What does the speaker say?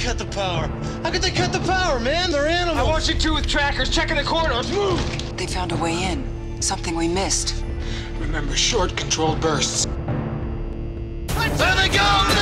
cut the power? How could they cut the power, man? They're animals. I want you two with trackers checking the corridors. Move! They found a way in. Something we missed. Remember, short, controlled bursts. There they go!